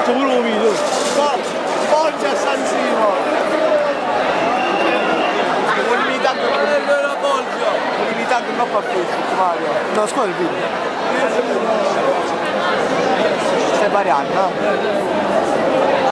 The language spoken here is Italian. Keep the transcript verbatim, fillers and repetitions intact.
fatto pure un video. Foggia a San Siro. Ho limitato la Foggia. Ho limitato troppo a Facebook, Mario. No, scuola il video. Stai variando, no?